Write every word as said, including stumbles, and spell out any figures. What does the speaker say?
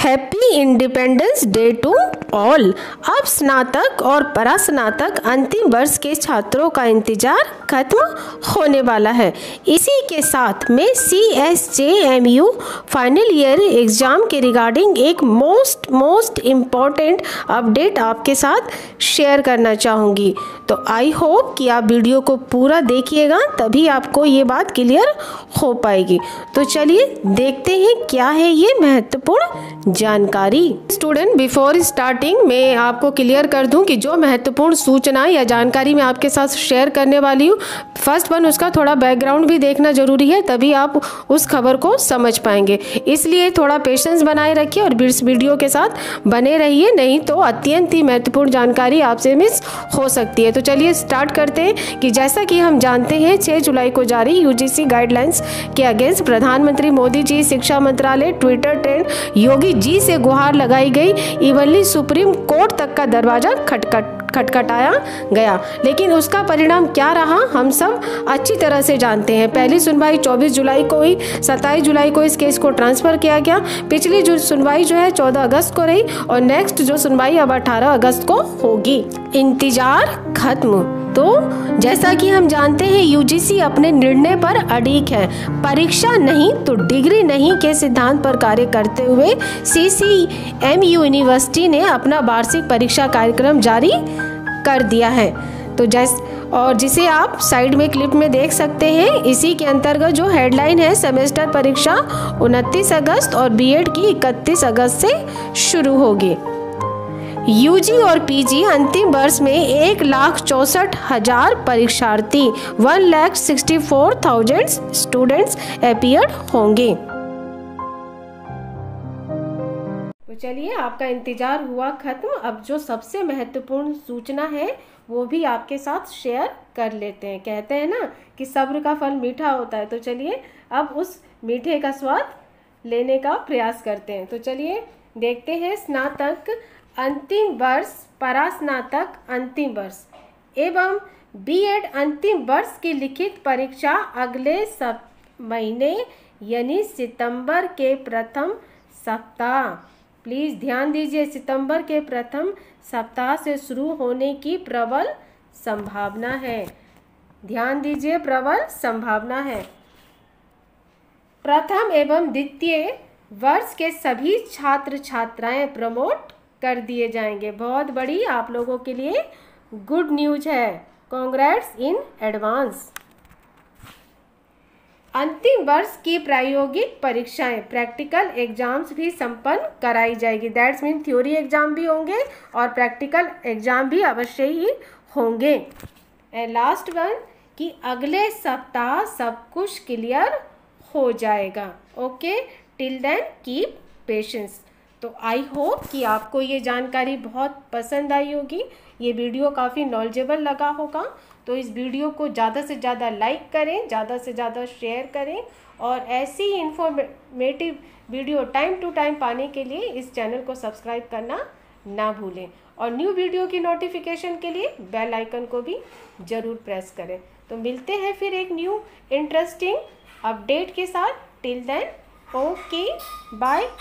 Happy independence day to all. अब स्नातक और परास्नातक अंतिम वर्ष के छात्रों का इंतजार खत्म होने वाला है। इसी के साथ में C S J M U final year exam के रिगार्डिंग एक मोस्ट मोस्ट इम्पॉर्टेंट अपडेट आपके साथ शेयर करना चाहूँगी। तो आई होप कि आप वीडियो को पूरा देखिएगा, तभी आपको ये बात क्लियर हो पाएगी। तो चलिए देखते हैं क्या है ये महत्वपूर्ण जानकारी। स्टूडेंट, बिफोर स्टार्टिंग मैं आपको क्लियर कर दूं कि जो महत्वपूर्ण सूचना या जानकारी मैं आपके साथ शेयर करने वाली हूँ, फर्स्ट वन उसका थोड़ा बैकग्राउंड भी देखना जरूरी है, तभी आप उस खबर को समझ पाएंगे। इसलिए थोड़ा पेशेंस बनाए रखिए और इस वीडियो के साथ बने रहिए, नहीं तो अत्यंत ही महत्वपूर्ण जानकारी आपसे मिस हो सकती है। तो चलिए स्टार्ट करते हैं कि जैसा कि हम जानते हैं छह जुलाई को जारी यू जी सी गाइडलाइंस के अगेंस्ट प्रधानमंत्री मोदी जी, शिक्षा मंत्रालय, ट्विटर ट्रेंड, योगी जी से गुहार लगाई गई, इवनली सुप्रीम कोर्ट तक का दरवाजा खटखट खटखटाया गया। लेकिन उसका परिणाम क्या रहा हम सब अच्छी तरह से जानते हैं। पहली सुनवाई चौबीस जुलाई को हुई, सत्ताईस जुलाई को इस केस को ट्रांसफर किया गया। पिछली जो सुनवाई जो है चौदह अगस्त को रही और नेक्स्ट जो सुनवाई अब अठारह अगस्त को होगी। इंतजार खत्म। तो जैसा कि हम जानते हैं यू जी सी अपने निर्णय पर अडिग है। परीक्षा नहीं तो डिग्री नहीं के सिद्धांत पर कार्य करते हुए C C M U university ने अपना वार्षिक परीक्षा कार्यक्रम जारी कर दिया है। तो जैस और जिसे आप साइड में क्लिप में देख सकते हैं, इसी के अंतर्गत जो हेडलाइन है, सेमेस्टर परीक्षा उनतीस अगस्त और बी एड की इकतीस अगस्त से शुरू होगी। यू जी और पी जी अंतिम वर्ष में एक लाख चौसठ हजार परीक्षार्थी one lakh sixty four thousand students appear होंगे। तो चलिए, आपका इंतजार हुआ खत्म। अब जो सबसे महत्वपूर्ण सूचना है वो भी आपके साथ शेयर कर लेते हैं। कहते हैं ना कि सब्र का फल मीठा होता है। तो चलिए अब उस मीठे का स्वाद लेने का प्रयास करते हैं। तो चलिए देखते हैं स्नातक अंतिम वर्ष, परास्नातक अंतिम वर्ष एवं बी एड अंतिम वर्ष की लिखित परीक्षा अगले सब महीने यानी सितंबर के प्रथम सप्ताह, प्लीज़ ध्यान दीजिए, सितंबर के प्रथम सप्ताह से शुरू होने की प्रबल संभावना है। ध्यान दीजिए, प्रबल संभावना है। प्रथम एवं द्वितीय वर्ष के सभी छात्र छात्राएं प्रमोट कर दिए जाएंगे। बहुत बड़ी आप लोगों के लिए गुड न्यूज है। Congrats in advance. अंतिम वर्ष की प्रायोगिक परीक्षाएं, प्रैक्टिकल एग्जाम्स भी संपन्न कराई जाएगी। दैट्स मीन थ्योरी एग्जाम भी होंगे और प्रैक्टिकल एग्जाम भी अवश्य ही होंगे। एंड लास्ट वन कि अगले सप्ताह सब कुछ क्लियर हो जाएगा। Okay, till then keep patience. तो आई होप कि आपको ये जानकारी बहुत पसंद आई होगी, ये वीडियो काफ़ी नॉलेजेबल लगा होगा। तो इस वीडियो को ज़्यादा से ज़्यादा लाइक करें, ज़्यादा से ज़्यादा शेयर करें और ऐसी ही informative video time to time पाने के लिए इस चैनल को सब्सक्राइब करना ना भूलें और न्यू वीडियो की नोटिफिकेशन के लिए बेल आइकन को भी ज़रूर प्रेस करें। तो मिलते हैं फिर एक न्यू इंटरेस्टिंग अपडेट के साथ। Till then okay, bye.